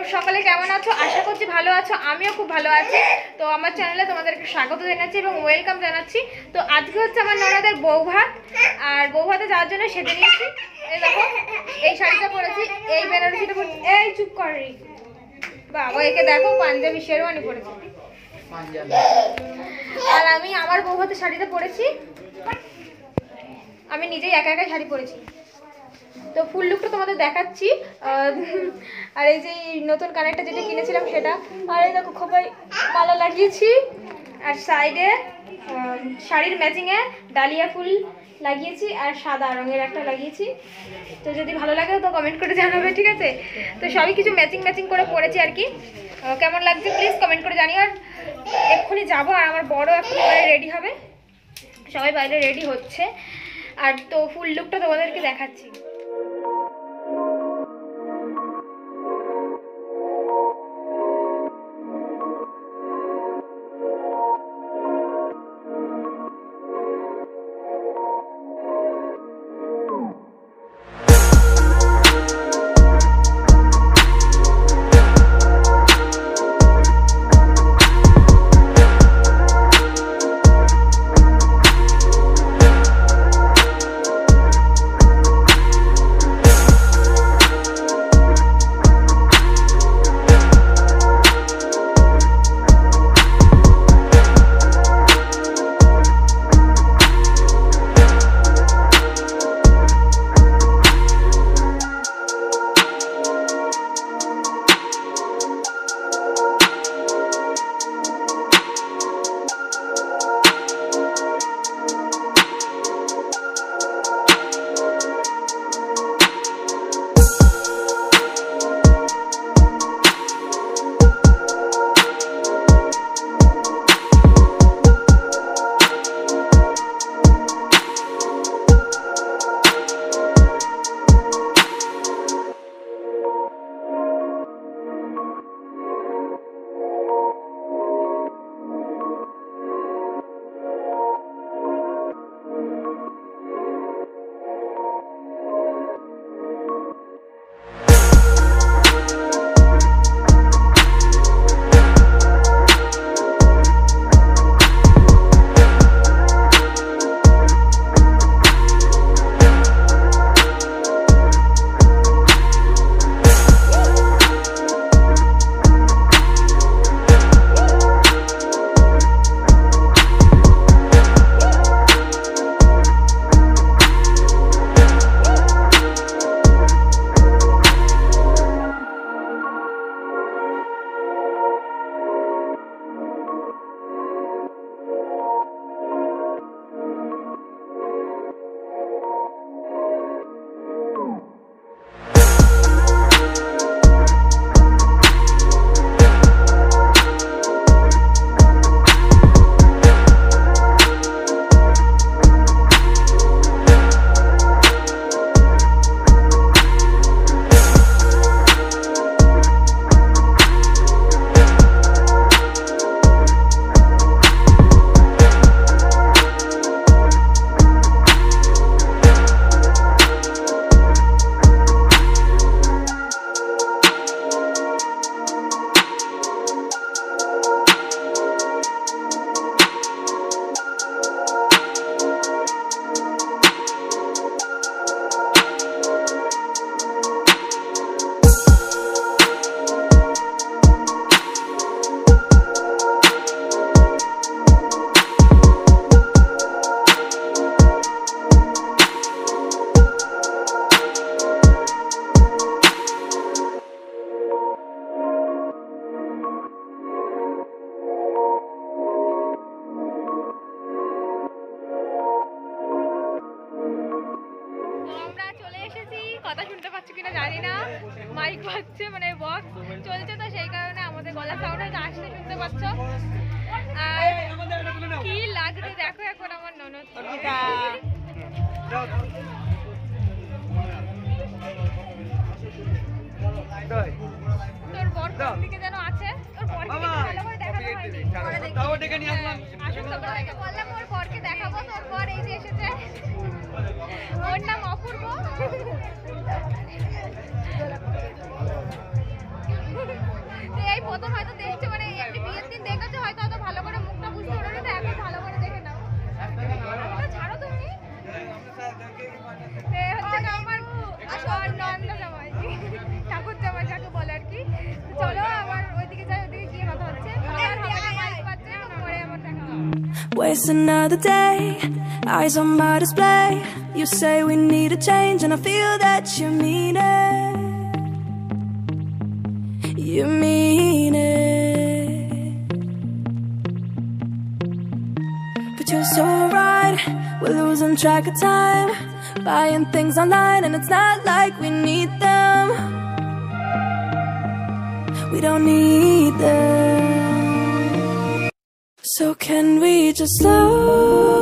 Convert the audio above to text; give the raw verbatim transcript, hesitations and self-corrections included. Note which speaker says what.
Speaker 1: সকলে কেমন আছো? আশা করছি ভালো আছো, আমিও খুব ভালো আছি। তো আমার চ্যানেলে তোমাদেরকে স্বাগত জানাচ্ছি এবং ওয়েলকাম জানাচ্ছি। তো আজকে হচ্ছে আমার ননদের বউ ভাত, আর বউ ভাতে যাওয়ার জন্য সেজে নিয়েছি। এই দেখো, এই শাড়িটা পরেছি, এই বেনারসিটা পরেছি। এই চুপ কর রে বাবা, একে দেখো পাঞ্জাবি শেরওয়ানি পরেছি। আর আমি আমার বউ ভাতের শাড়িটা পরেছি, আমি নিজেই একা একা শাড়ি পরেছি। তো ফুল লুকটা তোমাদের দেখাচ্ছি। আর এই যে নতুন কানেরটা যেটা কিনেছিলাম সেটা, আর এই দেখো খোপায় মালা লাগিয়েছি, আর সাইডে শাড়ির ম্যাচিংয়ে ডালিয়া ফুল লাগিয়েছি, আর সাদা রঙের একটা লাগিয়েছি। তো যদি ভালো লাগে তো কমেন্ট করে জানাবে, ঠিক আছে? তো সবই কিছু ম্যাচিং ম্যাচিং করে পড়েছি আর কি। কেমন লাগছে প্লিজ কমেন্ট করে জানিও। আর এক্ষুনি যাবো, আর আমার বড় এখন বাইরে রেডি হবে, সবাই বাইরে রেডি হচ্ছে। আর তো ফুল লুকটা তোমাদেরকে দেখাচ্ছি। কথা শুনতে পাচ্ছ কিনা জানি না, মাইক বাজছে, মানে বক্স চলছে, তো সেই কারণে আমাদের গলা সাউন্ড হয়তো আসতে শুনতে পাচ্ছ। আর কি লাগছে দেখো এখন আমার ননদ। তোর বর কোন দিকে যেন আছে, তোর বরকে ভালো করে দেখানো হয়নি, পরে দেখি। আসুন তোকে বললাম ওর বরকে দেখাবো, তোর বর এই যে এসেছে, ওর নাম অপূর্ব। প্রথম হয়তো দেখছে মানে এমনি বিয়ের দিন দেখেছো হয়তো অত ভালো করে মুখটা বুঝতে পারোনি, তো এখন ভালো করে দেখে নাও। ছাড়ো তুমি। হচ্ছে আমার আসল নন্দ জামাই, ঠাকুর জামাই যাকে বলে আর কি। চলো আবার ওইদিকে যাই, ওইদিকে গিয়ে কথা হচ্ছে। পরে আবার দেখা হবে।
Speaker 2: Waste another day, eyes on my display. You say we need a change and I feel that you mean it. You mean it. But you're so right, we're losing track of time, buying things online and it's not like we need them. We don't need them. So can we just slow